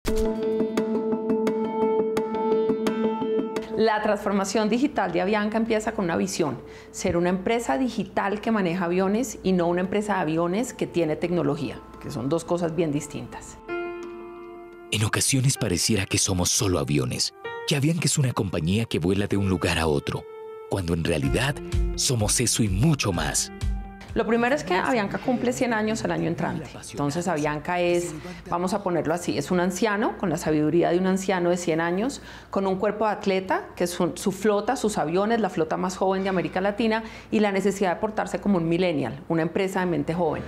La transformación digital de Avianca empieza con una visión: ser una empresa digital que maneja aviones y no una empresa de aviones que tiene tecnología, que son dos cosas bien distintas. En ocasiones pareciera que somos solo aviones, que Avianca es una compañía que vuela de un lugar a otro, cuando en realidad somos eso y mucho más. Lo primero es que Avianca cumple 100 años el año entrante. Entonces Avianca es, vamos a ponerlo así, es un anciano con la sabiduría de un anciano de 100 años, con un cuerpo de atleta, que es su flota, sus aviones, la flota más joven de América Latina, y la necesidad de portarse como un millennial, una empresa de mente joven.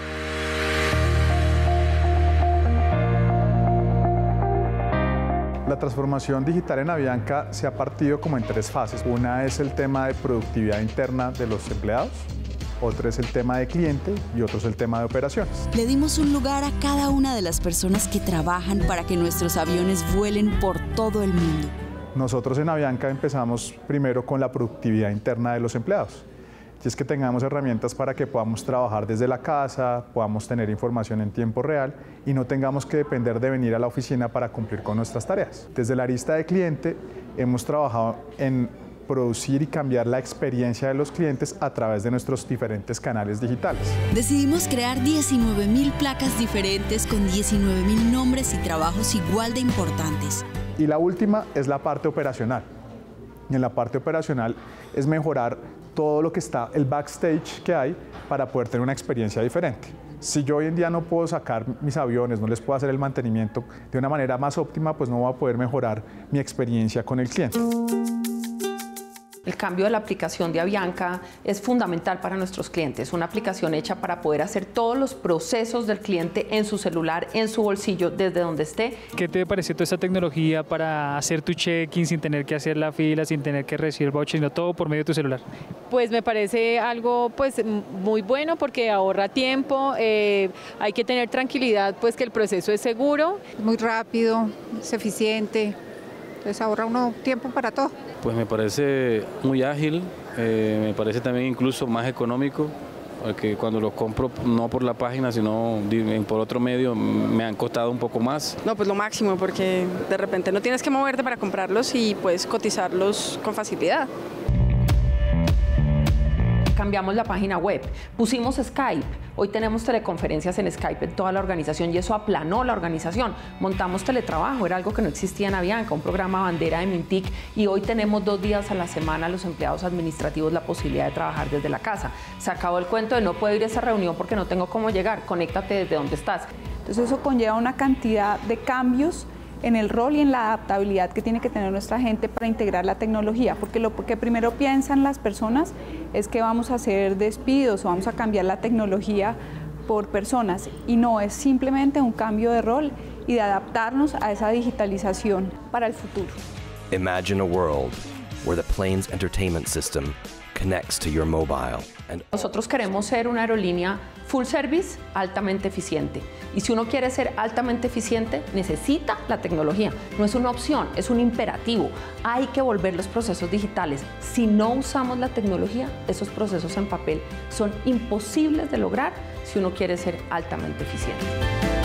La transformación digital en Avianca se ha partido como en tres fases. Una es el tema de productividad interna de los empleados, otro es el tema de cliente y otro es el tema de operaciones. Le dimos un lugar a cada una de las personas que trabajan para que nuestros aviones vuelen por todo el mundo. Nosotros en Avianca empezamos primero con la productividad interna de los empleados. Y es que tengamos herramientas para que podamos trabajar desde la casa, podamos tener información en tiempo real y no tengamos que depender de venir a la oficina para cumplir con nuestras tareas. Desde la arista de cliente hemos trabajado en producir y cambiar la experiencia de los clientes a través de nuestros diferentes canales digitales. Decidimos crear 19.000 placas diferentes con 19.000 nombres y trabajos igual de importantes. Y la última es la parte operacional. Y en la parte operacional es mejorar todo lo que está, el backstage que hay para poder tener una experiencia diferente. Si yo hoy en día no puedo sacar mis aviones, no les puedo hacer el mantenimiento de una manera más óptima, pues no voy a poder mejorar mi experiencia con el cliente. El cambio de la aplicación de Avianca es fundamental para nuestros clientes. Una aplicación hecha para poder hacer todos los procesos del cliente en su celular, en su bolsillo, desde donde esté. ¿Qué te pareció toda esta tecnología para hacer tu check-in sin tener que hacer la fila, sin tener que recibir vouchers, sino todo por medio de tu celular? Pues me parece algo muy bueno porque ahorra tiempo, hay que tener tranquilidad pues que el proceso es seguro. Muy rápido, es eficiente, entonces ahorra uno tiempo para todo. Pues me parece muy ágil, me parece también incluso más económico, porque cuando los compro no por la página, sino por otro medio, me han costado un poco más. No, pues lo máximo, porque de repente no tienes que moverte para comprarlos y puedes cotizarlos con facilidad. Cambiamos la página web, pusimos Skype, hoy tenemos teleconferencias en Skype en toda la organización y eso aplanó la organización. Montamos teletrabajo, era algo que no existía en Avianca, un programa bandera de Mintic, y hoy tenemos 2 días a la semana los empleados administrativos la posibilidad de trabajar desde la casa. Se acabó el cuento de no puedo ir a esa reunión porque no tengo cómo llegar, conéctate desde donde estás. Entonces eso conlleva una cantidad de cambios en el rol y en la adaptabilidad que tiene que tener nuestra gente para integrar la tecnología, porque lo que primero piensan las personas es que vamos a hacer despidos o vamos a cambiar la tecnología por personas, y no, es simplemente un cambio de rol y de adaptarnos a esa digitalización para el futuro. Imagine a world where the plane's entertainment system connects to your mobile. Nosotros queremos ser una aerolínea full service, altamente eficiente. Y si uno quiere ser altamente eficiente, necesita la tecnología. No es una opción, es un imperativo. Hay que volver los procesos digitales. Si no usamos la tecnología, esos procesos en papel son imposibles de lograr si uno quiere ser altamente eficiente.